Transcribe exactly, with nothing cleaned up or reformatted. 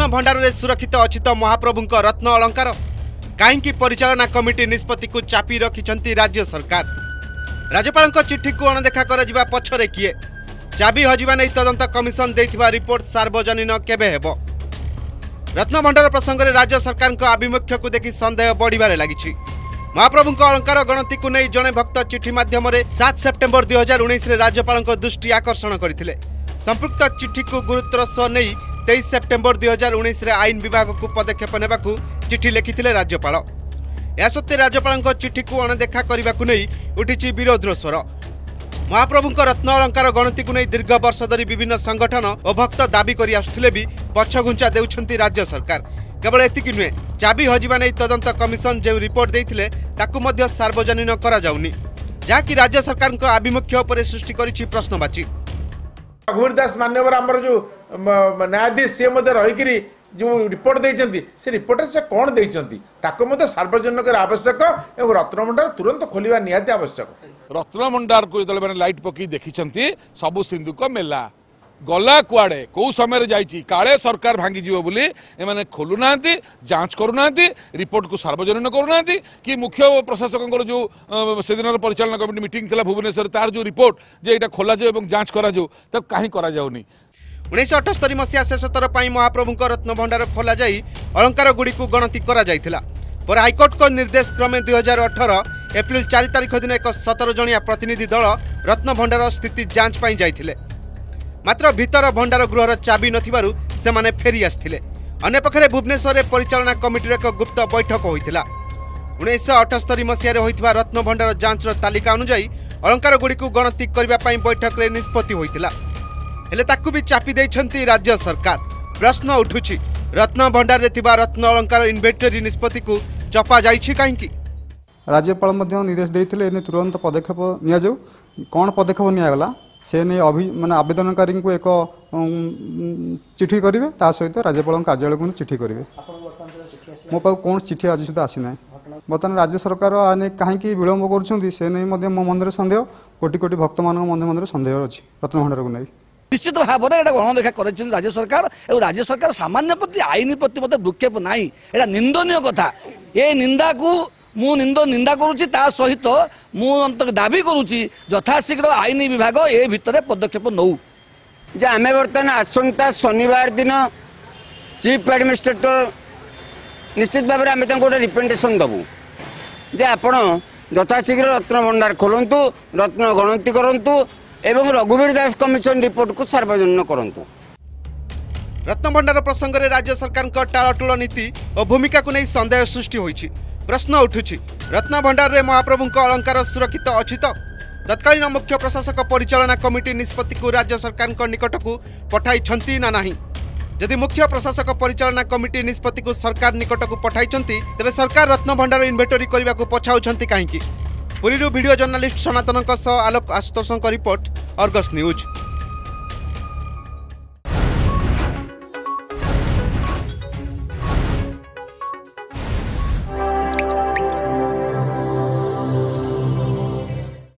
रत्न भंडार रे सुरक्षित अछि तो महाप्रभुंक रत्न अलंकार कहीं परिचालना कमिटी निष्पत्ति को चापी रखिछंती राज्य सरकार। राज्यपाल चिट्ठी को अणदेखा करा पछरे किए चाबी हजिबा नहीं तदंत कमिशन देथिबा रिपोर्ट सार्वजनीन केबे हेबो। रत्न भंडार प्रसंग में राज्य सरकार आभिमुख्य को देखि संदेह बढ़िबारे लागिछि। महाप्रभुंक अलंकार गणति को नहीं जड़े भक्त चिठी माध्यम सात सेप्टेम्बर दुई हजार उन्नीस राज्यपाल दृष्टि आकर्षण करथिले। संपृक्त चिठी को गुरुत्वर सह नहीं तेईस सेप्टेम्बर दुई हजार उन्नीस आईन विभाग को पदक्षेप नेबा चिठी लिखिथिले राज्यपाल। या सत्ते राज्यपाल चिठी को अणदेखा करने को नहीं उठी विरोधर स्वर। महाप्रभुंक रत्न अलंकार गणति को नहीं दीर्घ वर्ष धरी विभिन्न संगठन और भक्त दाबी करि आसुथिले भी पछघुंचा देउछंती राज्य सरकार। केवल एतिकी नुहे चाबी हजिबा नहीं तदंत कमिशन जो रिपोर्ट देइथिले ताकू मध्य सार्वजनीन करा जाउनी जाकि राज्य सरकार आभिमुख्य उपर सृष्टि करिछि प्रश्नवाची। रघुवीर दास मान्यवर आमर जो न्यायाधीश सी रही जो रिपोर्ट देइछंती से रिपोर्ट से कौन देइछंती ताको मते सार्वजनिक आवश्यक एवं रत्न भंडार तुरंत खोलिबा निहाती आवश्यक। रत्न भंडार को जो मैंने लाइट पकई देखी सबु सिंधुक मेला गला कुआड़े कौ समय जाइए काले सरकार भांगी जीव बोली एमाने खोलुना जांच करूना रिपोर्ट को सार्वजनीन करूना कि मुख्य प्रशासक जो से दिन परिचालन कमिटी मीटिंग थी भुवनेश्वर तार जो रिपोर्ट जे एटा खोला जाओ जांच करा जाओ तब कहीं करा जाउनी। उन्नीस अठस्तरी मसीहा शेषतर महाप्रभुंक रत्न भंडार खोल जाई अलंकार गुड़ी को गणति करा जाइथिला। पर हाइकोर्ट को निर्देश क्रमे दुई हजार अठारह एप्रिल चार तारीख दिन एक सतर जनिया प्रतिनिधि दल रत्न भंडार स्थिति जांच पाई जाइथिले। मात्र भीतर भंडार गृहर चाबी नथिबारु सेमाने फेरी आस्थिले। अन्य पक्षरे भुवनेश्वर परिचालना कमिटी एक गुप्त बैठक होइथिला। उन्नीस अठस्तरी मसीह होइथिबा रत्न भंडार जांचर तालिका अनुसार अलंकार गुड़ी को गणति करबा पई बैठक रे निष्पत्ति होइथिला। हेले ताकू भी चापी देइछंती राज्य सरकार। प्रश्न उठुछि रत्न भंडार रे थिबा रत्न अलंकार इन्वेंटरी निष्पत्ति को चपा जाइछि काहेकि। राज्यपाल मध्य निर्देश देइथिले एने तुरंत पदक्षेप निया जाऊ कोन पदक्षेप निया गला से नहीं अभि माने आवेदनकारी को एक चिठी करेंगे ता सहित राज्यपाल कार्यालय को चिठी करेंगे। मो पाक कौन चिठी आज सुधा आसी ना बर्तमान राज्य सरकार आने कहीं विलम्ब कर मो मन सन्देह कोटि कोटि भक्त मान मन सन्देह अच्छी रत्न भंडार को नहीं निश्चित भाव में गणदेखा कर राज्य सरकार और राज्य सरकार सामान्य प्रति आईन प्रति मतलब भ्रुक्षेप ना यहाँ निंदनीय कथा ये निंदा को मु निंद निंदा करुच्ची ता सहित मु दाबी करुच्ची यथाशीघ्र आईन विभाग ए भितर पदक्षेप नौ जे आमे बर्तमान आसंता शनिवार दिन चीफ एडमिनिस्ट्रेटर निश्चित भाव में आम गोटे रिप्रेजेंटेशन दबू जे आपण यथाशीघ्र रत्न भंडार खोलतु रत्न गणति करंतु एवं रघुवीर दास कमिशन रिपोर्ट को सार्वजनीन करंतु। रत्न भंडार प्रसंग में राज्य सरकार टालटुल नीति और भूमिका को नहीं संदेह सृष्टि होइछि। प्रश्न उठुछि रत्न भंडार रे महाप्रभुंक अलंकार सुरक्षित अछि तो। तत्कालीन मुख्य प्रशासक परिचालना कमिटी निष्पत्ति को राज्य सरकार निकट को पठाई छंती ना नहीं। यदि मुख्य प्रशासक परिचालना कमिटी निष्पत्ति को सरकार निकट को पठाई छंती तेबे सरकार रत्न भंडार इन्वेंटरी करने को पछाउछंती काहेकि। पुरीरू video journalist Sanatan Alok Ashutosh report Argus news.